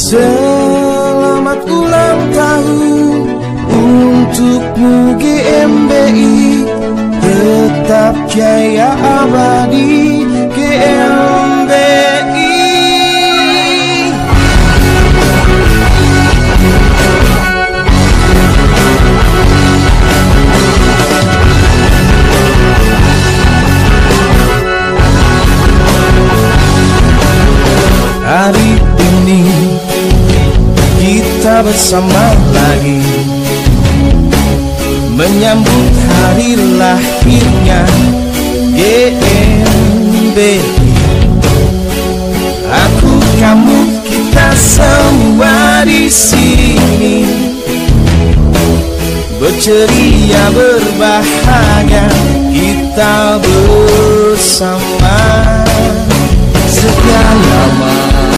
Selamat ulang tahun untukmu GMBI, tetap jaya abadi GMBI. Hari ini kita bersama lagi menyambut hari lahirnya GMBI. Aku, kamu, kita semua di sini berceria berbahagia, kita bersama sekian lama.